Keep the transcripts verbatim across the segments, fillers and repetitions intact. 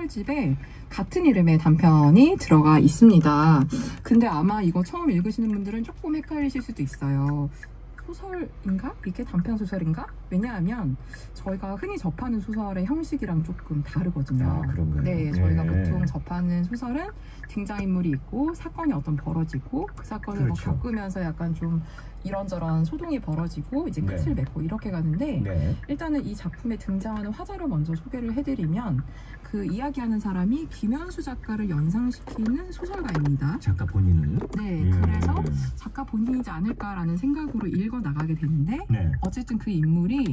소설집에 같은 이름의 단편이 들어가 있습니다. 근데 아마 이거 처음 읽으시는 분들은 조금 헷갈리실 수도 있어요. 소설인가? 이게 단편 소설인가? 왜냐하면 저희가 흔히 접하는 소설의 형식이랑 조금 다르거든요. 아, 그런가요? 네, 저희가 예. 보통 접하는 소설은 등장인물이 있고 사건이 어떤 벌어지고 그 사건을 그렇죠. 뭐 겪으면서 약간 좀 이런저런 소동이 벌어지고 이제 끝을 네. 맺고 이렇게 가는데 네. 일단은 이 작품에 등장하는 화자를 먼저 소개를 해드리면 그 이야기하는 사람이 김현수 작가를 연상시키는 소설가입니다. 작가 본인을. 네, 예. 그래서 작가 본인이지 않을까라는 생각으로 읽어 나가게 되는데 네. 어쨌든 그 인물이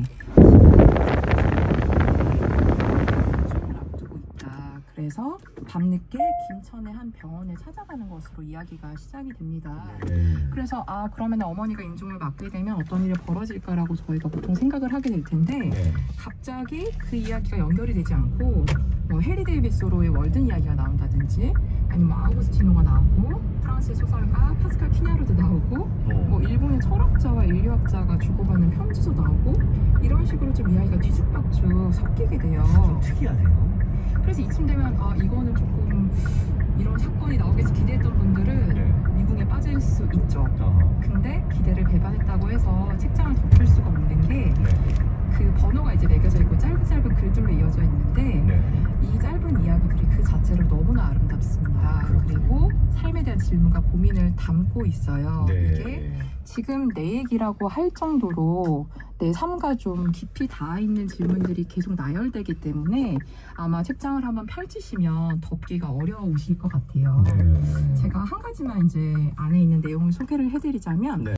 수업을 앞두고 있다. 그래서 밤늦게 김천의 한 병원에 찾아가는 것으로 이야기가 시작이 됩니다. 네. 그래서 아 그러면 어머니가 인종을 맡게 되면 어떤 일이 벌어질까라고 저희가 보통 생각을 하게 될 텐데 네. 갑자기 그 이야기가 연결이 되지 않고 뭐 해리 데이빗 소로의 월든 이야기가 나온다든지 아니면 뭐 아우구스티노가 나오고 프랑스의 소설가 파스칼 피냐르도 나오고 어. 뭐 일본의 철학자와 인류학자가 주고받는 편지도 나오고 이런 식으로 좀 이야기가 뒤죽박죽 섞이게 돼요. 좀 특이하네요. 그래서 이쯤 되면 아 이거는 조금 이런 사건이 나오겠지 기대했던 분들은 네. 미궁에 빠질 수 있죠. 어허. 근데 기대를 배반했다고 해서 책장을 덮을 수가 없는 게 그 네. 번호가 이제 매겨져 있고 짧은 짧은 글들로 이어져 있는데 네. 이 짧은 이야기들이 그 자체로 너무나 아름답습니다. 아, 그리고 삶에 대한 질문과 고민을 담고 있어요. 네. 이게 지금 내 얘기라고 할 정도로 내 삶과 좀 깊이 닿아 있는 질문들이 계속 나열되기 때문에 아마 책장을 한번 펼치시면 덮기가 어려우실 것 같아요. 네. 제가 한 가지만 이제 안에 있는 내용을 소개를 해드리자면 네.